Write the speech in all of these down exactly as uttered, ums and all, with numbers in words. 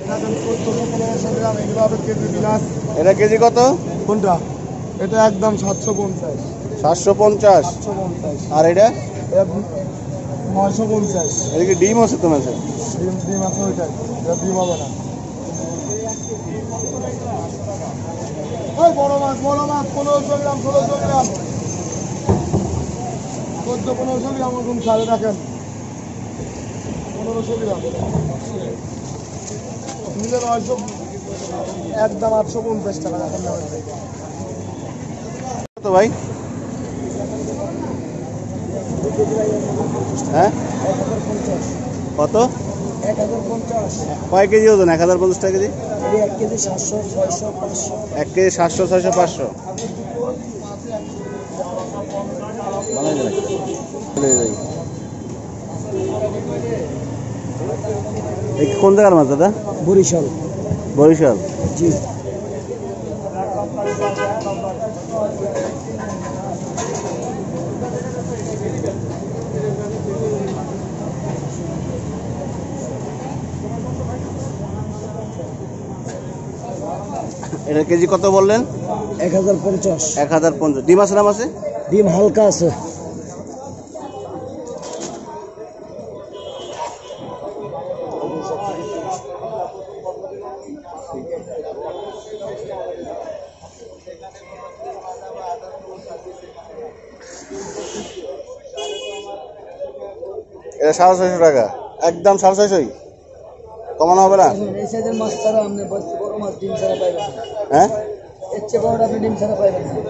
এটা কেজি কত? কোনটা? এটা একদম সাতশো পঞ্চাশ। সাতশো পঞ্চাশ। আর এটা নয়শো পঞ্চাশ। এটা কি ডিম আছে তোমার? ডিম ডিম আছে ওইটাই, এটা ডিম হবে না। ওই বড় মাছ বড় মাছ পনেরোশো গ্রাম ষোলোশো গ্রাম চোদ্দ পনেরোশো গ্রাম ওরকম সাড়ে রাখেন পনেরোশো গ্রাম নিলে নয়শো, একদম আটশো পঞ্চাশ টাকা রাখেন তো ভাই। হ্যাঁ কত? এক হাজার পঞ্চাশ। কয় কেজি ওজন? এক হাজার পঞ্চাশ টাকা কেজি। এক কেজি সাতশো ছয়শো পাঁচশো। এক কেজি সাতশো ছয়শো পাঁচশো। কোন জায়গার মাছ দাদা? বরিশাল। বরিশাল। জি। এটা কেজি কত বললেন? এক হাজার পঞ্চাশ। এক হাজার পঞ্চাশ। ডিম আছে নাম আছে? ডিম হালকা আছে। এটা সাড়ে ছয়শো টাকা, একদম সাড়ে ছয়শোই, কমানো হবে না? এই সাইজের মাছ ছাড়া আপনি বড় মাছ ডিম ছাড়া পাইবেন না। হ্যাঁ এর চেয়ে বড় আপনি ডিম ছাড়া পাইবেন না।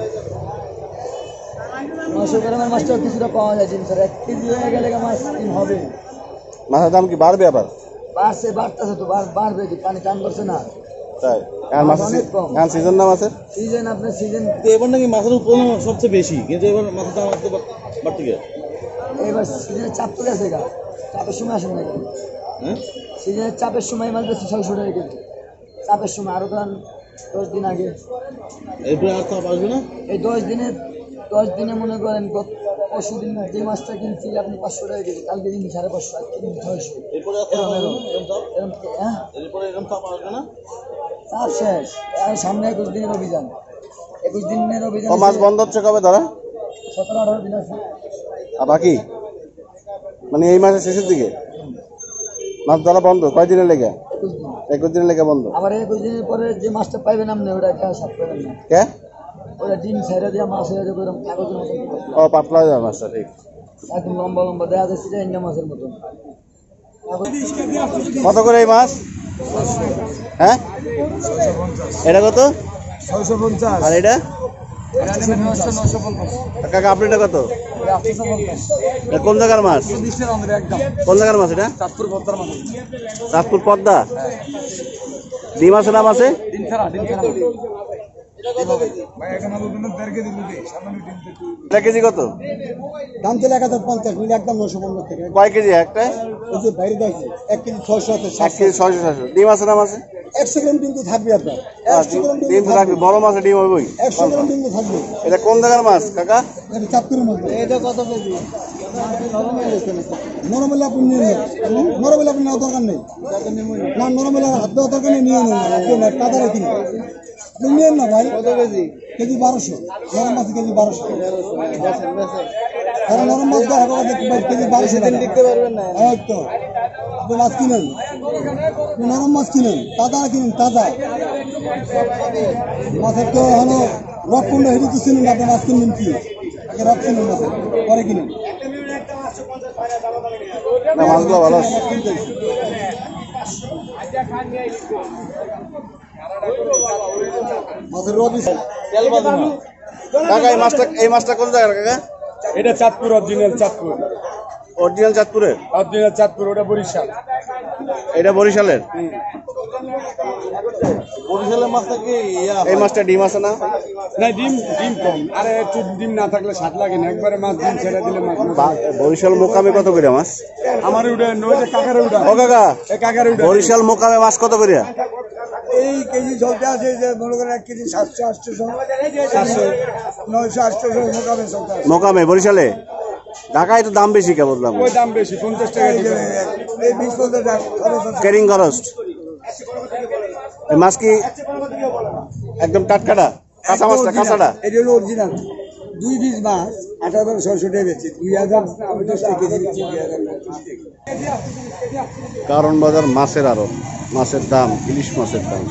নশো গ্রামের মাছটাও কিছুটা পাওয়া যায় ডিম ছাড়া। এক কেজি হয়ে গেলে মাছ ডিম হবে। মাছের দাম কি বাড়বে আবার? বাড়ছে, বাড়তেছে তো, বাড়বে কি, পানি টান করছে না তাই? আর মাছ এখন সিজন না মাছের? সিজন আপনার সিজন এবার নাকি মাছের উৎপাদন সবচেয়ে বেশি, কিন্তু এবার মাছের দাম আসতে বাড়তে গেছে। এবার সিজনের চাপ তো গেছে গা, চাপের সময় আসে না। হ্যাঁ সিজনের চাপের সময় মাছ বেশি ছয়শো টাকা কেজি। চাপের সময় আরো ধরেন দশ দিন আগে, এরপরে আর চাপ আসবে না। এই দশ দিনে দশ দিনে মনে করেন পরশু দিন যে মাছটা কিনছি আপনি পাঁচশো টাকা কেজি, কালকে কিনছি সাড়ে পাঁচশো, আজকে কিনছি ছয়শো। হ্যাঁ এরপরে এরকম চাপ আসবে না। চাপ শেষ, আর সামনে একুশ দিনের অভিযান। একুশ দিনের অভিযান। মাছ বন্ধ হচ্ছে কবে ধরা? সতেরো আঠারো দিন আছে। আর বাকি মানে এই মাসের শেষের দিকে মাছ ধরা বন্ধ? কয় দিনের লেগে? একুশ দিন। একুশ দিনের লেগে বন্ধ। আবার একুশ দিনের পরে যে মাছটা পাইবেন আপনি ওটা খেয়ে সাপ পাবেন না। কে? ওটা ডিম ছাইড়া দিয়ে মাছ হয়ে যাবে এরকম কাগজের মতো। ও পাতলা হয়ে যাবে মাছটা, ঠিক। একদম লম্বা লম্বা দেখা যাচ্ছে যে ইন্ডিয়া মাছের মতন। কত করে এই মাছ? হ্যাঁ এটা কত? ছয়শো পঞ্চাশ। আর এটা নশো পঞ্চাশ। কাকা আপনারটা কত? আটশো পঞ্চাশ। এটা কোন জায়গার মাছ? একদম কোন জায়গার মাছ এটা? চাঁদপুর পদ্মার মাছ। চাঁদপুর পদ্মা। ডিম আছে নাম আছে? ডিম ছাড়া, ডিম ছাড়া। এটা কেজি কত? দাম ছিল এক হাজার পঞ্চাশ, মিলে একদম নশো পঞ্চাশ থেকে। কয় কেজি একটা? ওই যে বাইরে দেখছি এক কেজি ছয়শো আছে। এক কেজি ছয়শো ছয়শো। ডিম আছে নাম আছে? একশো গ্রাম ডিম তো থাকবে আপনার। ডিম তো থাকবে, বড় মাছের ডিম হইবই। একশো গ্রাম ডিম তো থাকবে। এটা কোন জায়গার মাছ কাকা? চাঁদপুরের মধ্যে। এটা কত কেজি? নরম হলে আপনি নিয়ে নেন, নরম হলে আপনি নেওয়ার দরকার নেই। না নরম হলে হাত দেওয়ার দরকার নেই, নিয়ে নেন। কাদা রেখে আপনি নিয়েন না ভাই। কত কেজি? কেজি বারোশো। নরম মাছ কেজি বারোশো। নরম মাছ কেজি বারোশো লিখতে পারবেন না। তো আপনি মাছ কিনেন, নরম মাছ কিনেন, তাজা কিনেন, তাজা মাছের তো হলো রক কুণ্ড হেঁটে তো চিনেন। আপনি মাছ কিনবেন কি আগে রক চিনেন মাছের, পরে কিনেন। মাছগুলো ভালো আছে। মাছের রবি কাকা এই মাছটা এই মাছটা কোন জায়গার কাকা? এটা চাঁদপুর, অরিজিনাল চাঁদপুর। অরিজিনাল চাঁদপুরের? অরিজিনাল চাঁদপুর। ওটা বরিশাল। এটা বরিশালের? বরিশালের মাছটা কি? এই মাছটা ডিম আছে না? না ডিম ডিম কম, আর একটু ডিম না থাকলে স্বাদ লাগে না। একবারে মাছ ডিম ছেড়ে দিলে মাছ। বরিশাল মোকামে কত করে মাছ? আমার ওটা নইটা কাকারে ওটা। ও কাকা এই কাকারে ওটা। বরিশাল মোকামে মাছ কত করে? এই কেজি চলতে আছে যে মনে করেন এক কেজি সাতশো আটশোশো সাতশো নয়শো আটশোশো মোকামে চলতে আছে। মোকামে বরিশালে? ঢাকায় তো দাম বেশি, কেবল দাম ওই দাম বেশি, পঞ্চাশ টাকা। এই বিশ পঞ্চাশ টাকা ক্যারিং খরচ। এই মাছ কি একদম টাটকাটা কাঁচা মাছটা কাঁচাটা? এটা হলো অরিজিনাল দুই পিস মাছ আট হাজার ছয়শো টাকা বেচছি, দুই হাজার দশ টাকা কেজি বেচছি, দুই হাজার কারণ বাজার মাছের আরো মাছের দাম, ইলিশ মাছের দাম।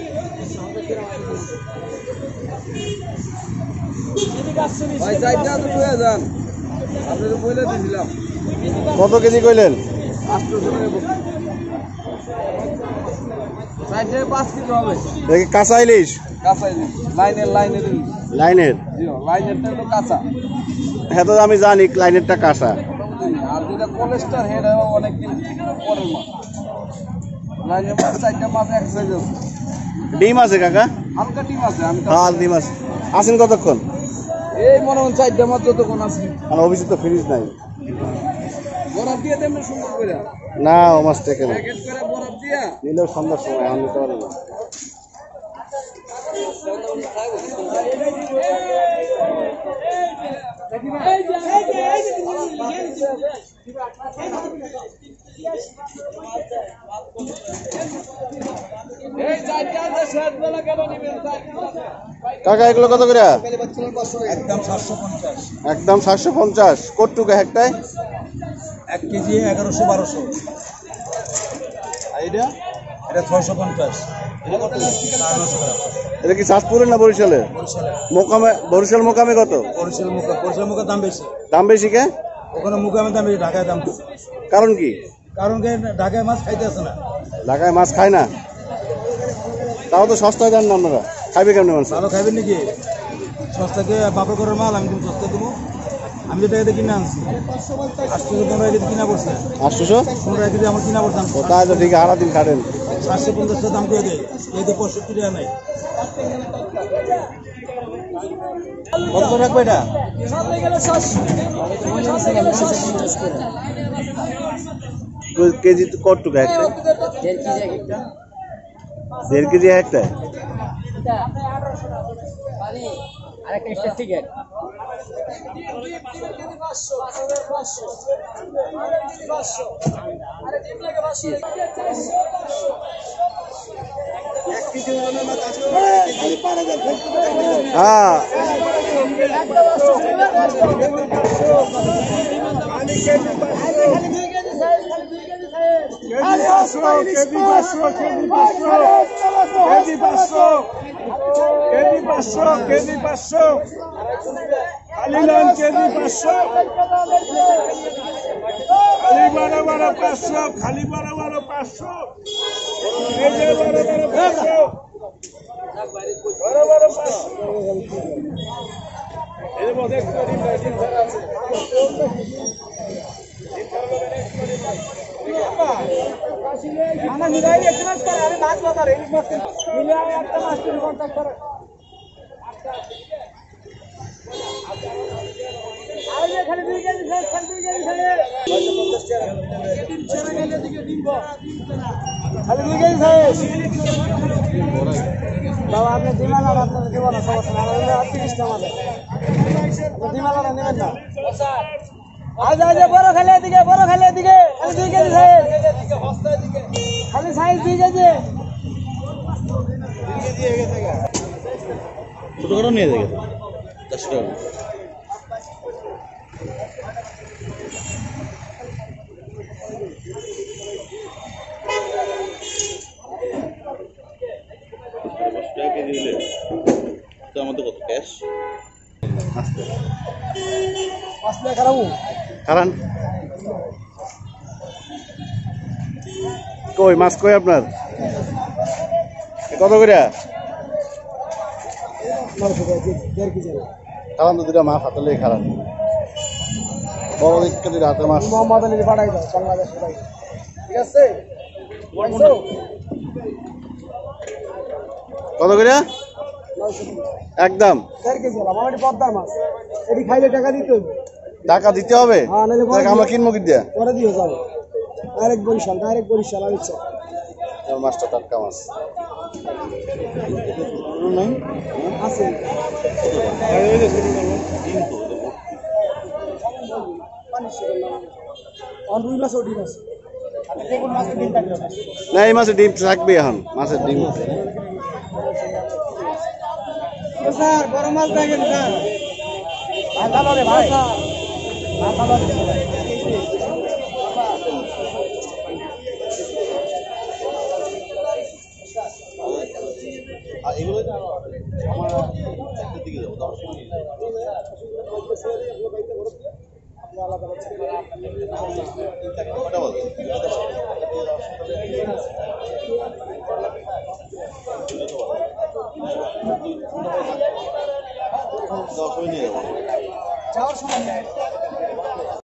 কত কেজি কইলেন? দেখি কাঁচা ইলিশ লাইনের, হ্যাঁ তো আমি জানি লাইনেরটা কাঁচা। আর যেটা কোলেস্টার হেড হয় অনেকদিন পরের মাছ। লাইনের মাছ চারটা মাছ এক সাইজ আছে। ডিম আছে কাকা? হালকা ডিম আছে। আমি হ্যাঁ ডিম আছে। আসেন কতক্ষণ? এই মনে হয় চারটা মাছ যতক্ষণ আছে। আর অফিসে তো ফ্রিজ নাই। বরফ দিয়ে দেন সুন্দর করে। না ও মাছ থেকে না, প্যাকেট করে বরফ দিয়া নিলেও সন্ধ্যার সময়, এখন নিতে পারি না। কাকা এগুলো কত করে? একদম সাতশো পঞ্চাশ। একদম সাতশো পঞ্চাশ। কটুকা একটাই? এক কেজি এগারোশো বারোশো। এটা এটা ছয়শো পঞ্চাশ। এটা কি চাঁদপুরে না বরিশালে? মোকামে, বরিশাল মোকামে কত? বরিশাল মুখা, বরিশাল মুখার দাম বেশি। দাম বেশি কে? ওখানে মুখামের দাম বেশি, ঢাকায় দাম বেশি। কারণ কি? কারণ কি ঢাকায় মাছ খাইতে আসে না। ঢাকায় মাছ খায় না? তাও তো সস্তায় দেন না আপনারা, খাইবে কেমন মাছ? ভালো খাইবেন নাকি? সস্তাকে বাপের ঘরের মাল আমি তুমি সস্তা দেবো। আমি যে টাকাতে কিনে আনছি আটশো পনেরো কেজি কিনা পড়ছে। আটশোশো পনেরো কেজি আমার কিনা পড়তাম। ও তাই তো ঠিক, আড়া দিন খাটেন। সাতশো পঞ্চাশ টাকা দাম করে দেয়, এই তো পঁয়ষট্টি টাকা নাই। কত রাখবে এটা? কেজি কটুকা একটা? দেড় কেজি একটা? আরেকটা এক্সট্রা টিকেট হ্যাঁ খালি বারো বারো পাঁচশো বারো বারো পাঁচশো এর মধ্যে খালি দুই কেজি খালি দুই কেজি খালি দুই কেজি বাবা আপনি ডিমালার আপনার দেব না সমস্যা না, তিরিশটা আমাদের ডিমালারা নেবেন না। আজ আজ বড় খালি এদিকে, বড় খালি এদিকে, খালি দুই কেজি সাইজ, খালি সাইজ দুই কেজি। ছোটখাটো নিয়ে দেখে দশ টাকা। কেজি দিলে তো আমাদের কত ক্যাশ? কারণ কই মাছ কই আপনার? কত করে? কারণ তো দুটা মাছ হাতে লেগে খারাপ বড় দিকে দুটা হাতে মাছ। মোহাম্মদ আলী পাঠাই দাও বাংলাদেশ, ঠিক আছে? কত করে? একদম পদ্মার মাছ, এটি খাইলে টাকা দিতে হবে। টাকা দিতে হবে? হ্যাঁ, নাহলে পরে আমরা কিনবো কি দিয়া? পরে দিয়ে যাবো। ডাইরেক্ট বরিশাল, ডাইরেক্ট বরিশাল আর ইচ্ছা মাছটা টাটকা মাছ আছে। রুই মাছ ওটি মাছ দেখুন মাছের ডিম থাকবে না এই মাসে ডিম থাকবে এখন মাছের ডিম স্যার বড় মাছ দেখেন স্যার ভালো রে ভাই ভালো রে আর এগুলো আমার একটা দিকে যাবো দশ মিনিট কটা বলতো দশ মিনিট নিয়ে যাবো যাওয়ার সময়